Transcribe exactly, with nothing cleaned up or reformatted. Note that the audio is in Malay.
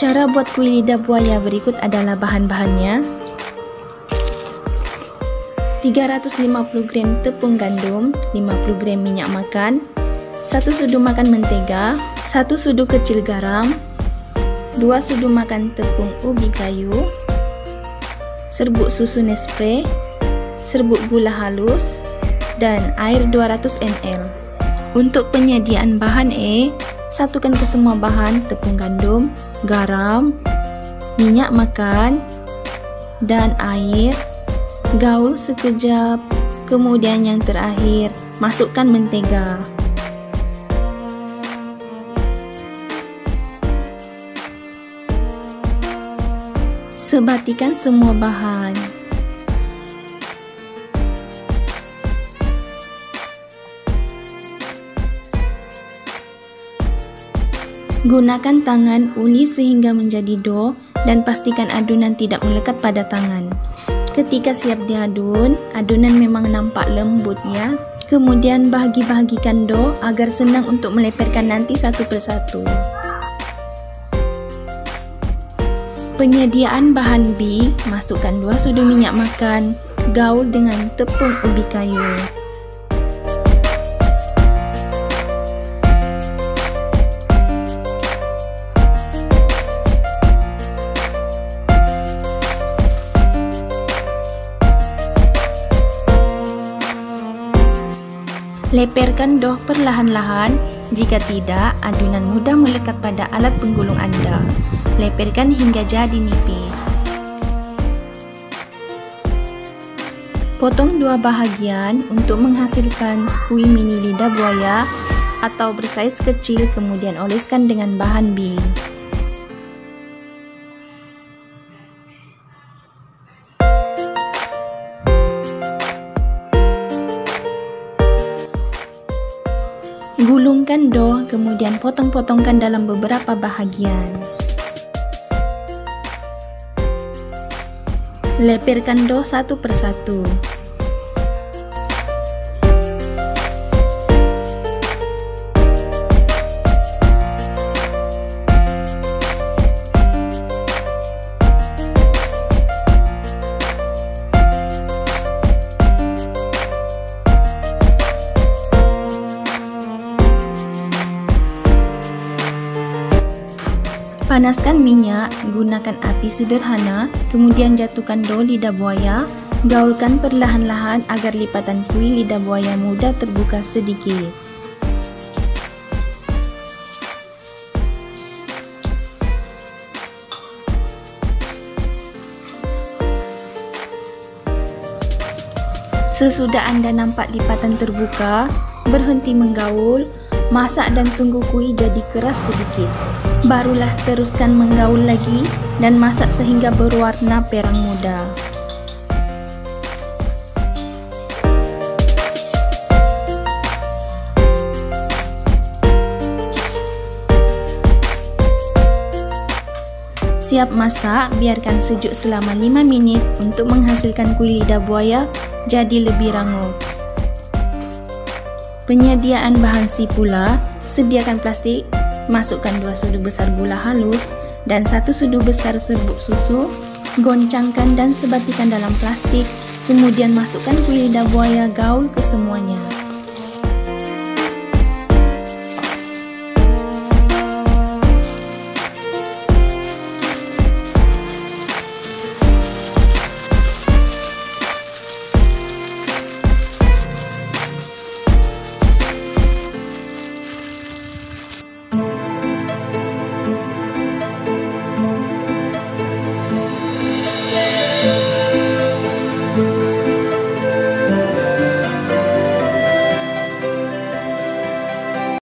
Cara buat kuih lidah buaya berikut adalah bahan-bahannya. tiga ratus lima puluh gram tepung gandum, lima puluh gram minyak makan, satu sudu makan mentega, satu sudu kecil garam, dua sudu makan tepung ubi kayu, serbuk susu Nespresso, serbuk gula halus, dan air dua ratus mililiter. Untuk penyediaan bahan E, satukan ke semua bahan tepung gandum, garam, minyak makan, dan air. Gaul sekejap, kemudian yang terakhir, masukkan mentega. Sebatikan semua bahan. Gunakan tangan uli sehingga menjadi dough dan pastikan adunan tidak melekat pada tangan. Ketika siap diadun, adunan memang nampak lembut ya. Kemudian bahagi-bahagikan dough agar senang untuk meleperkan nanti satu persatu. Penyediaan bahan B, masukkan dua sudu minyak makan, gaul dengan tepung ubi kayu. Leperkan dough perlahan-lahan, jika tidak adunan mudah melekat pada alat penggulung Anda. Leperkan hingga jadi nipis. Potong dua bahagian untuk menghasilkan kuih mini lidah buaya atau bersaiz kecil, kemudian oleskan dengan bahan B. Gulungkan dough, kemudian potong-potongkan dalam beberapa bahagian. Leperkan dough satu persatu. Panaskan minyak, gunakan api sederhana, kemudian jatuhkan dough lidah buaya, gaulkan perlahan-lahan agar lipatan kuih lidah buaya mudah terbuka sedikit. Sesudah Anda nampak lipatan terbuka, berhenti menggaul, masak dan tunggu kuih jadi keras sedikit. Barulah teruskan menggaul lagi dan masak sehingga berwarna perang muda. Siap masak, biarkan sejuk selama lima menit untuk menghasilkan kuih lidah buaya jadi lebih rangup. Penyediaan bahan C pula, sediakan plastik. Masukkan dua sudu besar gula halus dan satu sudu besar serbuk susu. Goncangkan dan sebatikan dalam plastik. Kemudian masukkan kuih lidah buaya gaul ke semuanya.